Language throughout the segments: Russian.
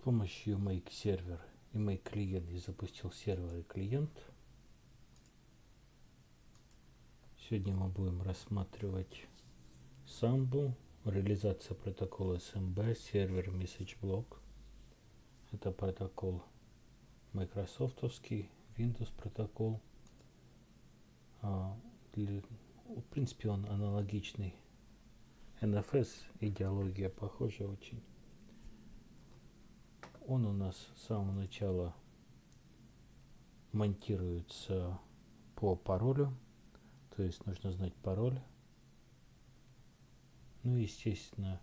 помощью Make сервер и Make клиент я запустил сервер и клиент. Сегодня мы будем рассматривать самбу, реализация протокола SMB, сервер Message Block. Это протокол майкрософтовский, Windows протокол. В принципе, он аналогичный NFS, идеология похожа очень. Он у нас с самого начала монтируется по паролю, то есть нужно знать пароль. Ну, естественно,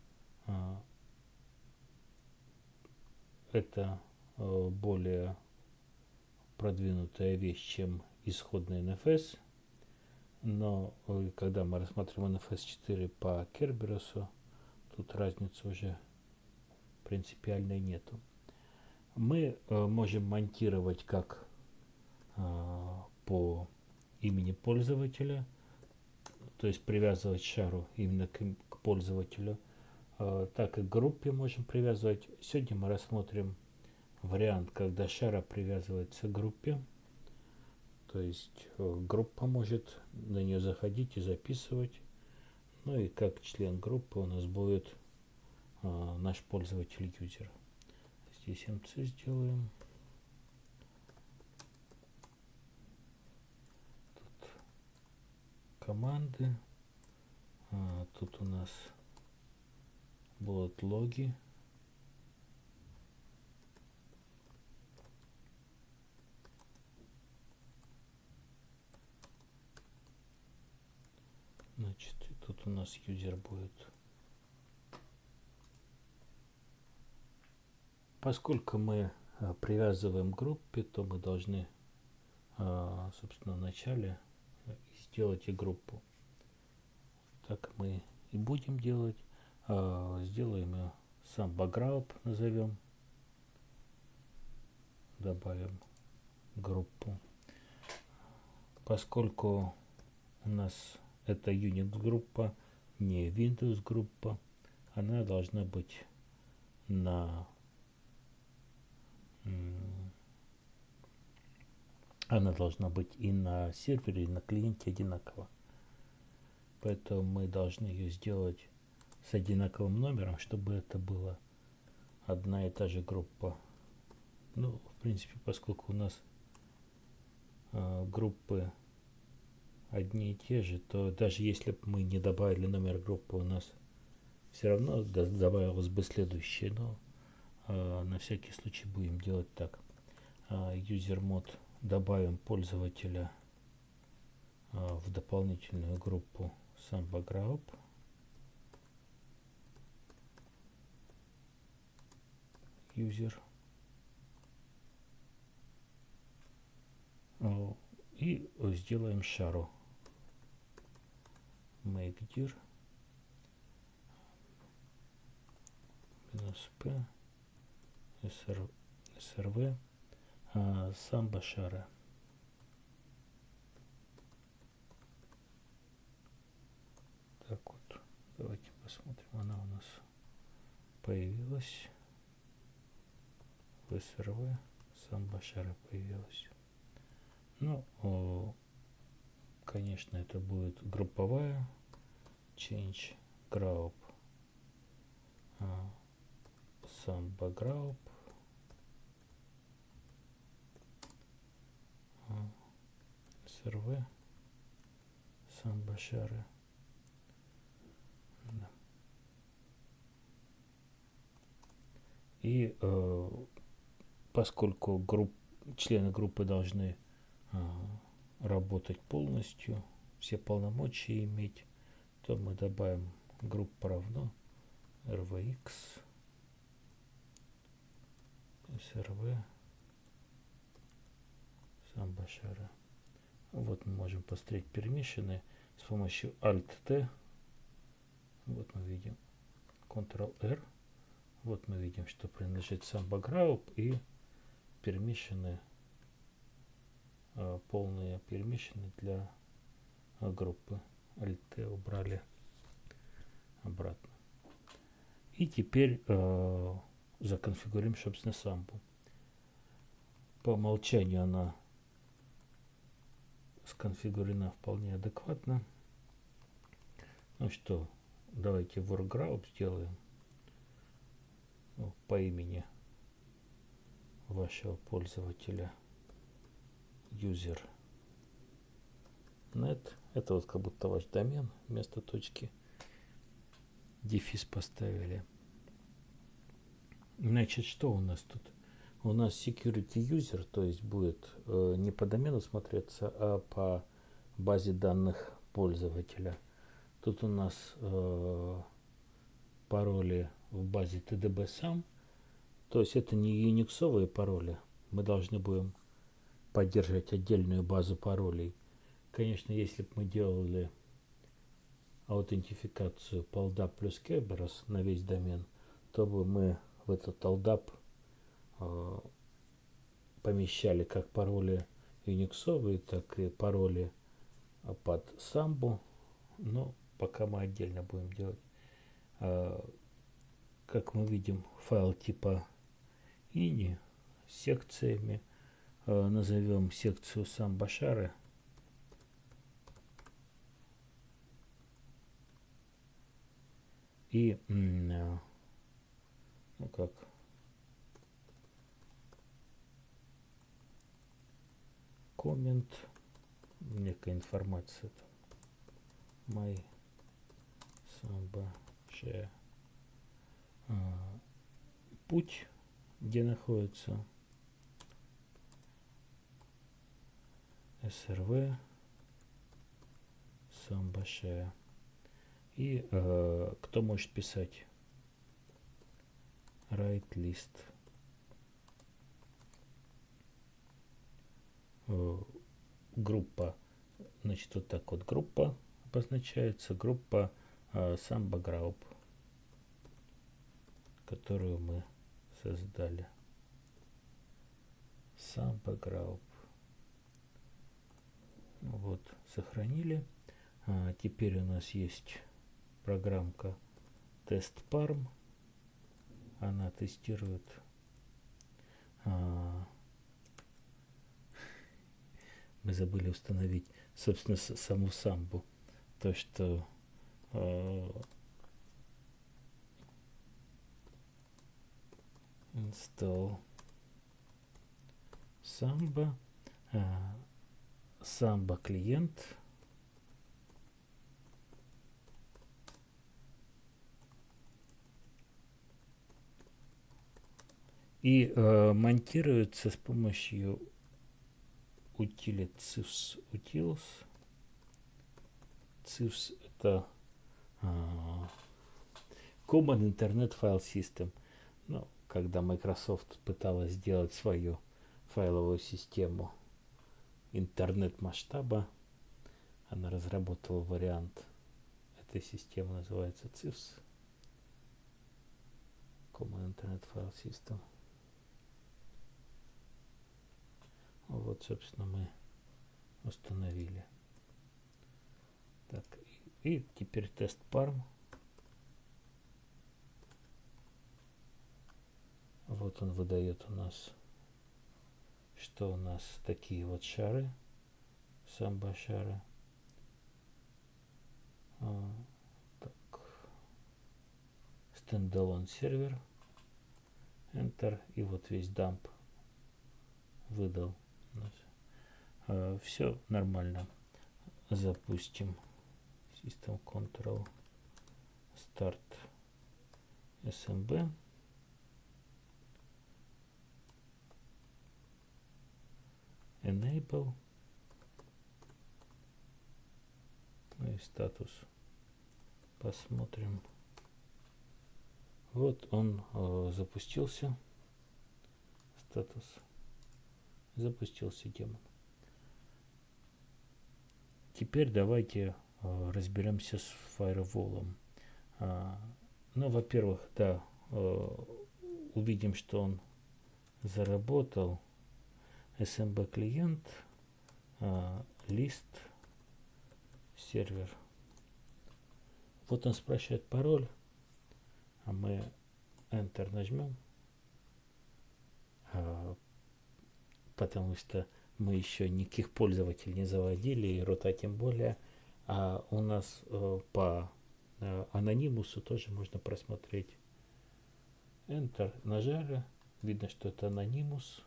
это более продвинутая вещь, чем исходный NFS. Но когда мы рассматриваем NFS 4 по Керберусу, тут разницы уже принципиальной нету. Мы можем монтировать как по имени пользователя, то есть привязывать шару именно к пользователю, так и к группе можем привязывать. Сегодня мы рассмотрим вариант, когда шара привязывается к группе, то есть группа может на нее заходить и записывать. Ну и как член группы у нас будет наш пользователь юзер. Здесь MC сделаем. Тут команды. Тут у нас будут логи. Значит, тут у нас юзер будет. Поскольку мы привязываем к группе, то мы должны, собственно, вначале сделать и группу. Так мы и будем делать. Сделаем ее сам бэкграунд, назовем. Добавим группу. Поскольку у нас это Unix группа, не Windows группа, она должна быть и на сервере, и на клиенте одинаково. Поэтому мы должны ее сделать с одинаковым номером, чтобы это была одна и та же группа. Ну, в принципе, поскольку у нас группы одни и те же, то даже если бы мы не добавили номер группы, у нас все равно добавилось бы следующее. Но на всякий случай будем делать так. User mod добавим пользователя в дополнительную группу Samba Group. User. И сделаем шару. Make dir -p srv Samba шара. Так вот, давайте посмотрим, она у нас появилась. В SRV Samba шара появилась. Ну, конечно, это будет групповая. Change group Samba group SRV Samba шара. Да. И поскольку члены группы должны работать полностью, все полномочия иметь, то мы добавим группа равно rvx srv Samba шара. Вот мы можем посмотреть пермишины с помощью Alt-T. Вот мы видим Ctrl-R. Вот мы видим, что принадлежит Samba Group и пермишины, полные пермишины для группы. Alt-T убрали обратно. И теперь законфигурируем, собственно, самбу. По умолчанию она сконфигурена вполне адекватно. Ну что, давайте workgroup сделаем по имени вашего пользователя user net. Это вот как будто ваш домен, вместо точки дефис поставили. Значит, что у нас тут? У нас security user, то есть будет не по домену смотреться, а по базе данных пользователя. Тут у нас пароли в базе tdb-sam, то есть это не юниксовые пароли. Мы должны будем поддерживать отдельную базу паролей. Конечно, если бы мы делали аутентификацию по LDAP плюс Kerberos на весь домен, то бы мы в этот LDAP помещали как пароли юниксовые, так и пароли под самбу. Но пока мы отдельно будем делать. Как мы видим, файл типа ini с секциями. Назовем секцию самбашары. И ну как коммент, некая информация там, my samba share, путь, где находится srv samba share. И кто может писать write list. Группа, значит, вот так вот группа обозначается, группа Samba Group, которую мы создали. Samba Group. Вот, сохранили. Теперь у нас есть программка TestParm. Она тестирует мы забыли установить, собственно, саму самбу. То, что install Samba, Samba клиент. И монтируется с помощью утилит cifs utils. Cifs это Common Internet File System. Ну, когда Microsoft пыталась сделать свою файловую систему интернет-масштаба, она разработала вариант этой системы, называется CIFS. Common Internet File System. Вот, собственно, мы установили. Так, и теперь тест парм. Вот он выдает у нас, что у нас такие вот шары, самбо шары. Так, стендалон сервер, Enter, и вот весь дамп выдал. Все нормально. Запустим System Control Start SMB. Enable. Ну и статус. Посмотрим. Вот он запустился. Статус. Запустился демон. Теперь давайте разберемся с фаерволом. Ну, во-первых, да, увидим, что он заработал. SMB клиент, лист, сервер. Вот он спрашивает пароль, а мы Enter нажмем, потому что мы еще никаких пользователей не заводили, и рота тем более. А у нас по анонимусу тоже можно просмотреть. Enter нажали, видно, что это анонимус.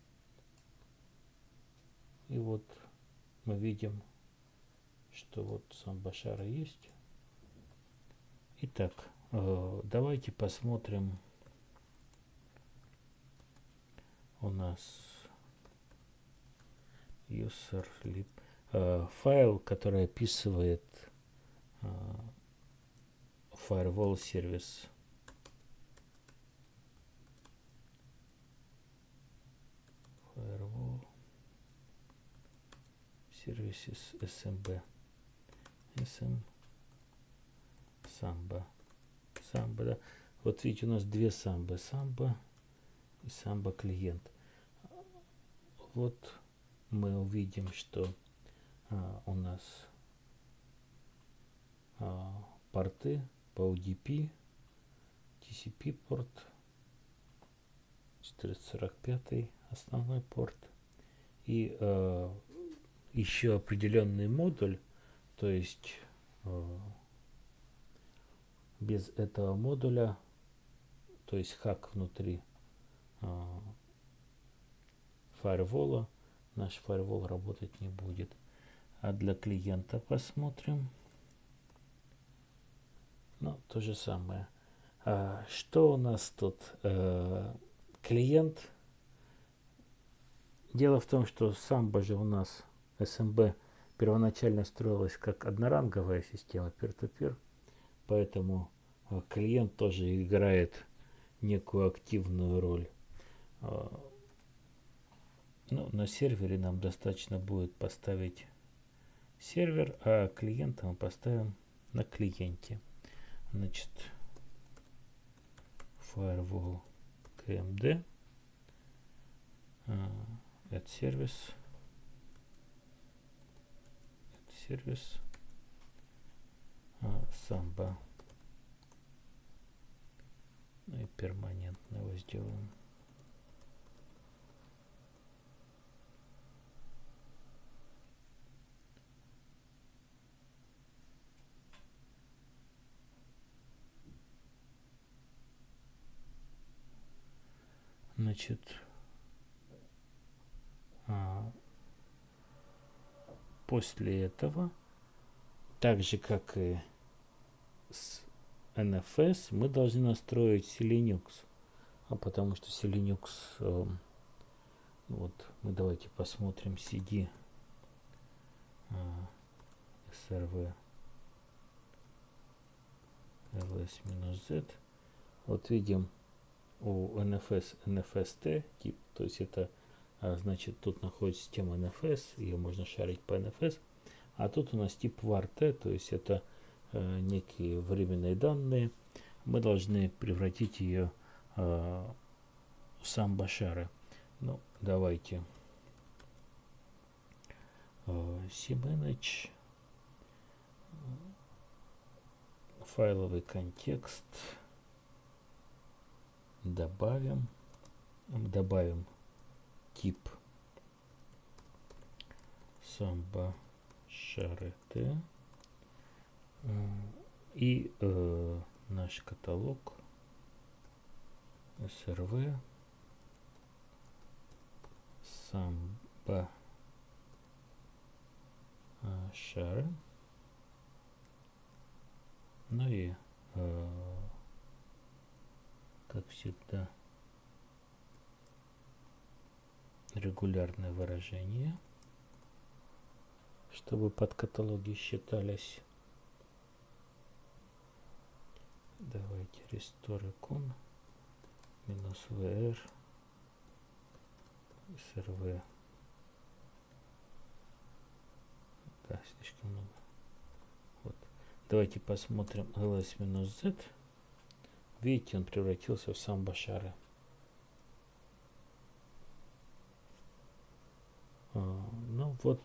И вот мы видим, что вот сам Башара есть. Итак, давайте посмотрим. У нас user lib, файл, который описывает firewall сервис. Firewall services SMB. Samba. Samba, да. Вот видите, у нас две самбы. Samba и Samba клиент. Вот мы увидим, что у нас порты по UDP, TCP порт, 445 основной порт и еще определенный модуль, то есть без этого модуля, то есть хак внутри фаервола, наш фаервол работать не будет. А для клиента посмотрим. Ну, то же самое. Что у нас тут? Клиент. Дело в том, что Samba же у нас SMB первоначально строилась как одноранговая система peer-to-peer, поэтому клиент тоже играет некую активную роль. Ну, на сервере нам достаточно будет поставить сервер, а клиента мы поставим на клиенте. Значит, firewall KMD, add сервис, Samba, ну и перманентно его сделаем. Значит, после этого, так же как и с NFS, мы должны настроить Selinux, потому что Selinux, вот мы давайте посмотрим cd srv ls-z. Вот видим у NFS NFST тип, то есть это значит тут находится система NFS, ее можно шарить по NFS, а тут у нас тип var-t, то есть это некие временные данные. Мы должны превратить ее в сам Башара. Ну, давайте cmanage, файловый контекст, добавим тип Samba Share-T и наш каталог srv Samba Share. Ну и как всегда регулярное выражение, чтобы подкаталоги считались. Давайте restore icon -vr srv. Да, слишком много. Вот. Давайте посмотрим ls-z. Видите, он превратился в сам Башара. Ну вот,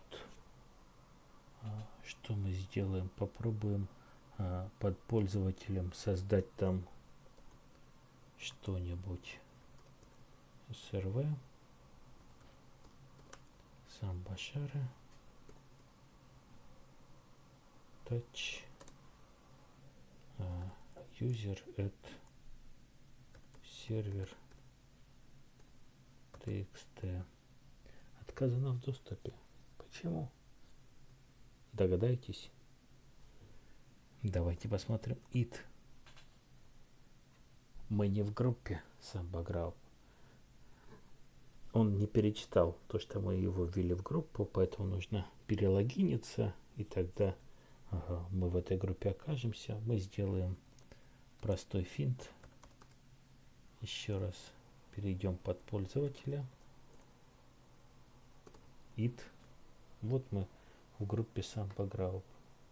что мы сделаем? Попробуем под пользователем создать там что-нибудь. srv Samba share, touch, user add сервер txt. Отказано в доступе. Почему? Догадайтесь. Давайте посмотрим it. Мы не в группе Samba Group. Он не перечитал то, что мы его ввели в группу, поэтому нужно перелогиниться, и тогда мы в этой группе окажемся. Мы сделаем простой финт. Еще раз перейдем под пользователя. It. Вот мы в группе Samba Group.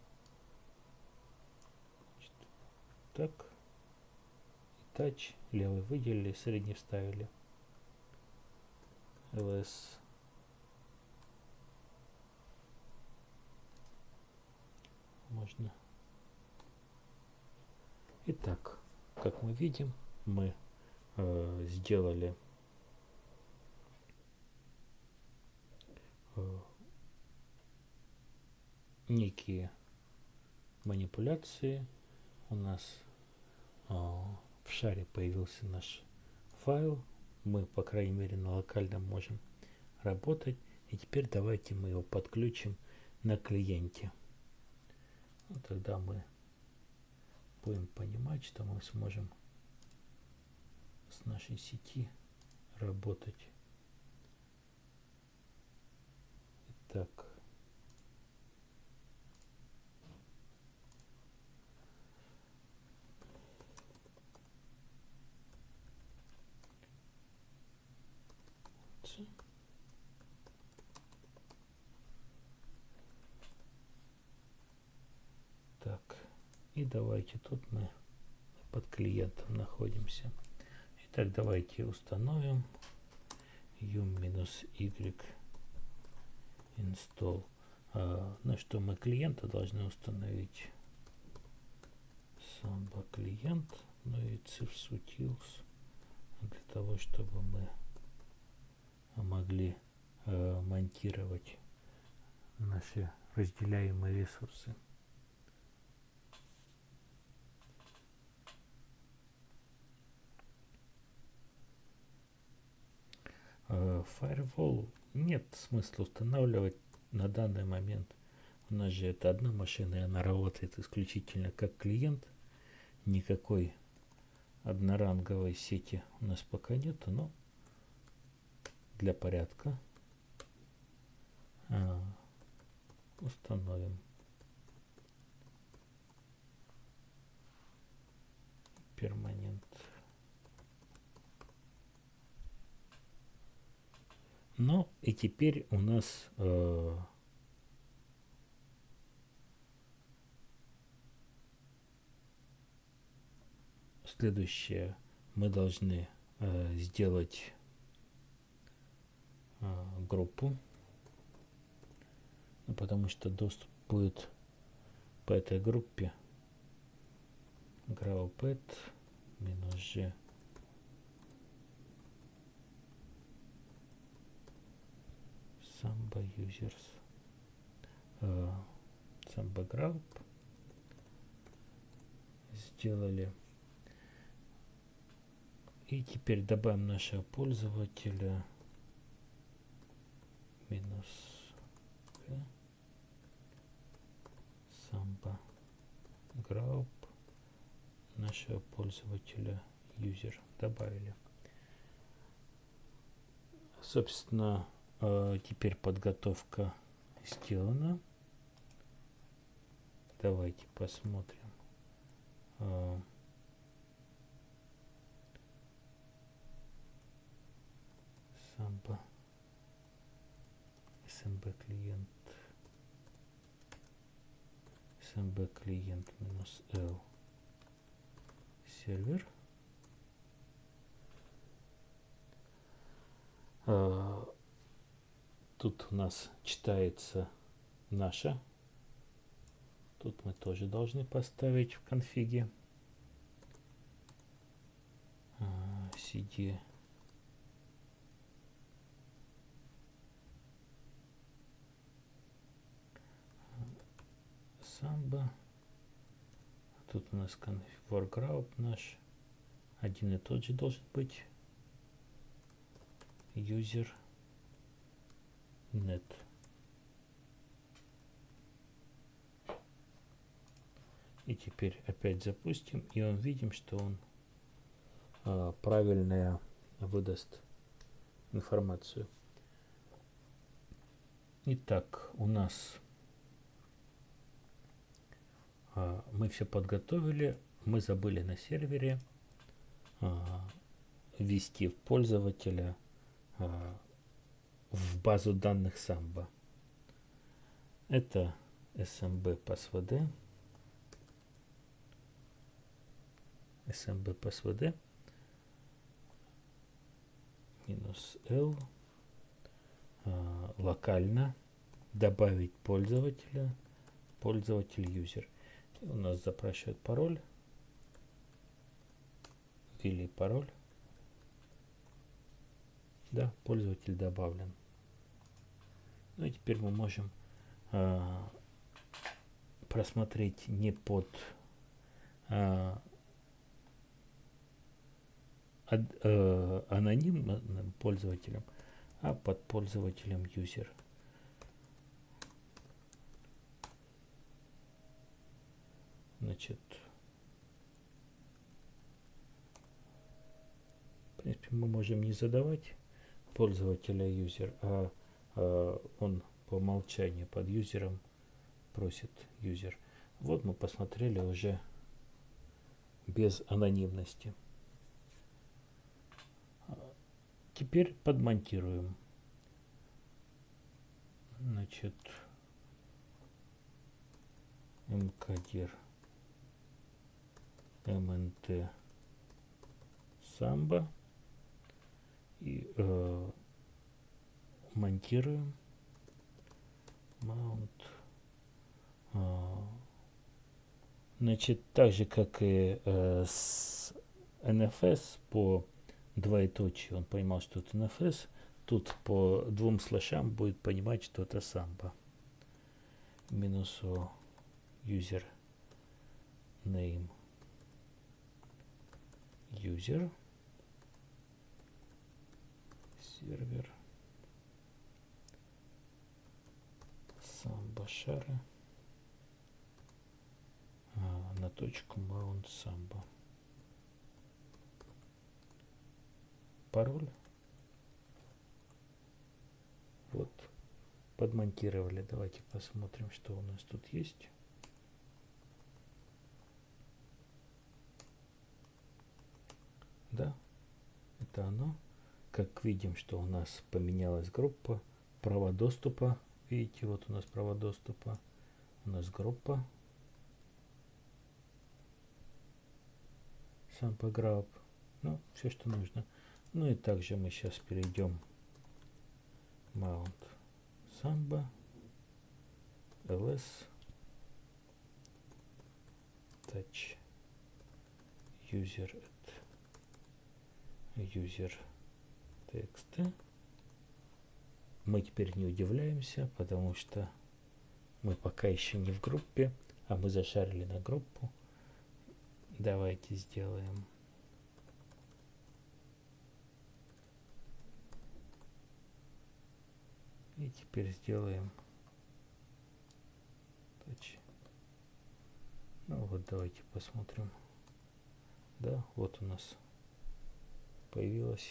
Так. Touch. Левый выделили, средний вставили. ls. Можно. Итак, как мы видим, мы сделали некие манипуляции. У нас в шаре появился наш файл. Мы, по крайней мере, на локальном можем работать. И теперь давайте мы его подключим на клиенте. Ну, тогда мы будем понимать, что мы сможем с нашей сети работать. Итак. Так, и давайте тут мы под клиентом находимся. Итак, давайте установим u-y install. На что мы клиента должны установить? Samba клиент, ну и cifsutils, для того, чтобы мы могли монтировать наши разделяемые ресурсы. Firewall нет смысла устанавливать на данный момент. У нас же это одна машина, и она работает исключительно как клиент. Никакой одноранговой сети у нас пока нету, но для порядка установим перманент. Ну и теперь у нас следующее. Мы должны сделать группу, потому что доступ будет по этой группе grouped -g Samba users Samba Group. Сделали. И теперь добавим нашего пользователя Samba Group, нашего пользователя user добавили. Собственно, теперь подготовка сделана. Давайте посмотрим. Samba SMB клиент -L сервер. Тут у нас читается наша. Тут мы тоже должны поставить в конфиге cd Samba. Тут у нас foreground наш. Один и тот же должен быть. User net. И теперь опять запустим, и он видим, что он правильно выдаст информацию. Итак, у нас мы все подготовили, мы забыли на сервере ввести пользователя в базу данных Samba. Это smb passwd. smb passwd -l локально добавить пользователя, пользователь user. И у нас запрашивает пароль, ввели пароль. Да, пользователь добавлен. Ну и теперь мы можем просмотреть не под анонимным пользователем, а под пользователем user. Значит, в принципе, мы можем не задавать пользователя user, а он по умолчанию под юзером просит user. Вот мы посмотрели уже без анонимности. Теперь подмонтируем. Значит, mkdir mnt Samba и монтируем mount. Значит, так же как и с NFS по двоеточию он поймал, что это NFS, тут по двум слэшам будет понимать, что это Samba. Минусу user name user сервер Samba share на точку mount Samba. Пароль. Вот, подмонтировали. Давайте посмотрим, что у нас тут есть. Да, это оно. Как видим, что у нас поменялась группа, права доступа. Видите, вот у нас права доступа. У нас группа Samba Grab. Ну, все, что нужно. Ну и также мы сейчас перейдем mount Samba ls touch user user тексты. Мы теперь не удивляемся, потому что мы пока еще не в группе, а мы зашарили на группу. Давайте сделаем и теперь сделаем touch. Ну вот, давайте посмотрим. Да, вот у нас появилось.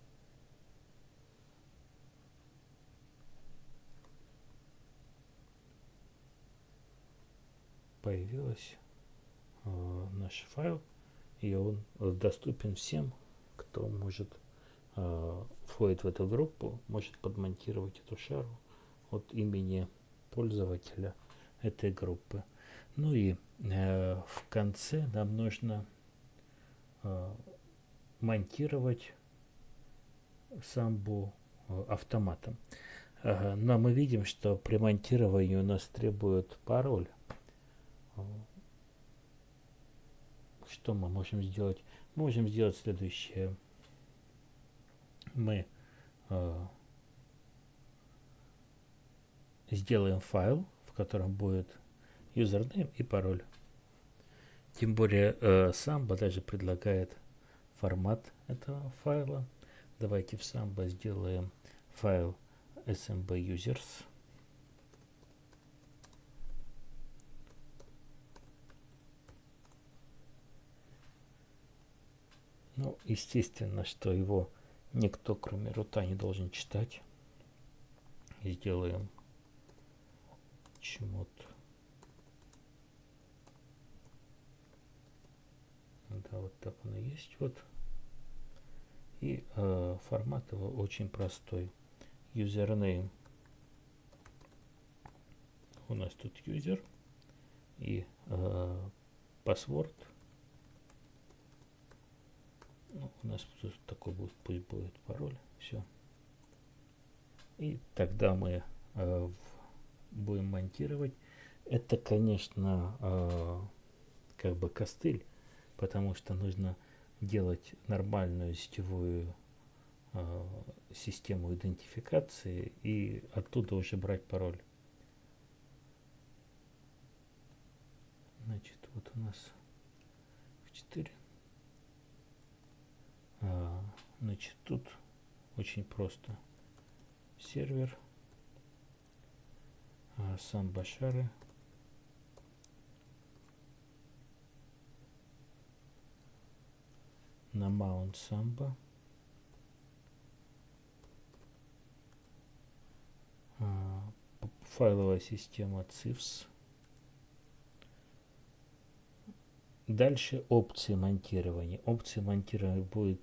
Наш файл, и он доступен всем, кто может входит в эту группу, может подмонтировать эту шару от имени пользователя этой группы. Ну и в конце нам нужно монтировать Самбу автоматом. Но мы видим, что при монтировании у нас требует пароль. Что мы можем сделать? Мы можем сделать следующее. Мы сделаем файл, в котором будет юзернейм и пароль. Тем более Samba даже предлагает формат этого файла. Давайте в Samba сделаем файл smb users. Ну, естественно, что его никто, кроме рута, не должен читать. И сделаем чмот. Да, вот так он и есть. Вот. И формат его очень простой. Username. У нас тут user. И password. Ну, у нас тут такой будет, пусть будет пароль. Все. И тогда мы будем монтировать. Это, конечно, как бы костыль, потому что нужно делать нормальную сетевую систему идентификации и оттуда уже брать пароль. Значит, вот у нас F4. Значит, тут очень просто. Сервер, Samba шары, на Mount Samba, файловая система CIFS. Дальше опции монтирования. Опции монтирования будет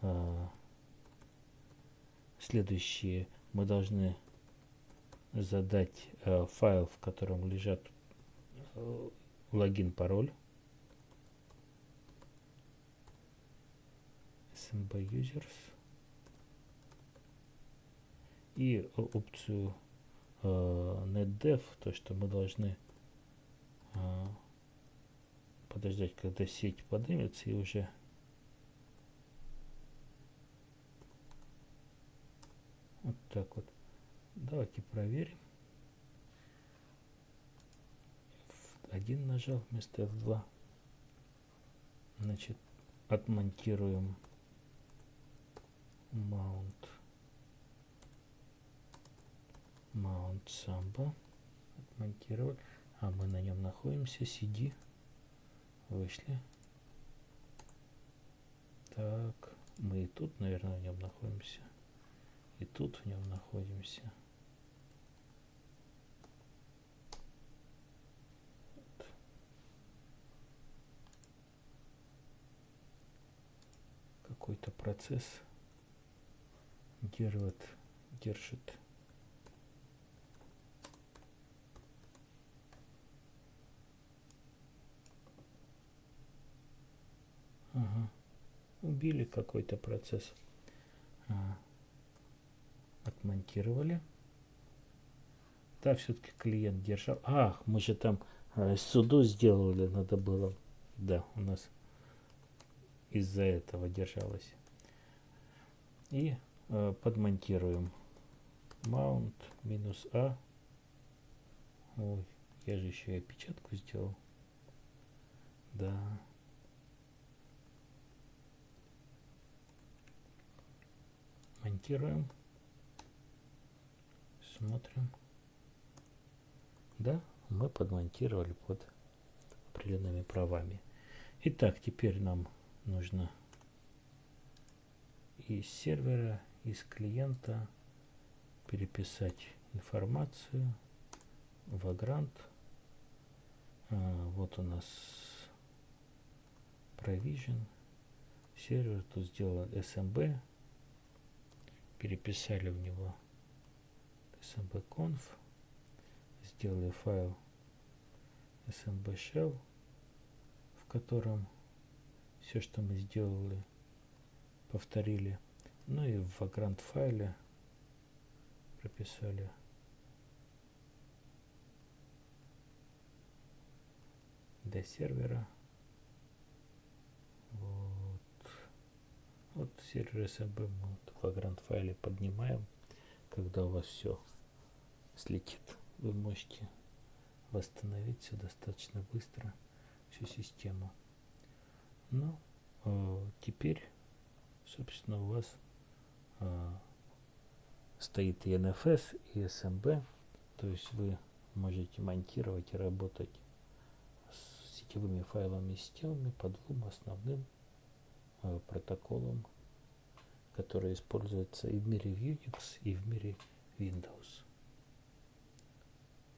следующие. Мы должны задать файл, в котором лежат логин, пароль. smb users. И опцию netdev, то, что мы должны подождать, когда сеть поднимется, и уже вот так вот. Давайте проверим. F1 нажал вместо F2. Значит, отмонтируем Mount Samba. Отмонтировали. А мы на нем находимся. CD. Вышли. Так, мы и тут, наверное, в нем находимся. И тут в нем находимся. Вот. Какой-то процесс держит. Ага. Убили какой-то процесс. Отмонтировали. Да, все-таки клиент держал. Ах, мы же там суду сделали, надо было. Да, у нас из-за этого держалось. И подмонтируем. Mount -A. Ой, я же еще и опечатку сделал. Да. Монтируем. Смотрим. Да, мы подмонтировали под определенными правами. Итак, теперь нам нужно из сервера, из клиента переписать информацию. Vagrant. Вот у нас Provision. Сервер тут сделан SMB. Переписали в него smb-conf. Сделали файл smb shell, в котором все, что мы сделали, повторили. Ну и в Vagrant файле прописали до сервера. Вот сервер SMB мы в Vagrant файле поднимаем. Когда у вас все слетит, вы можете восстановить все достаточно быстро, всю систему. Но теперь, собственно, у вас стоит и NFS, и SMB, то есть вы можете монтировать и работать с сетевыми файловыми системами по двум основным протоколам, которые используются и в мире Unix, и в мире Windows.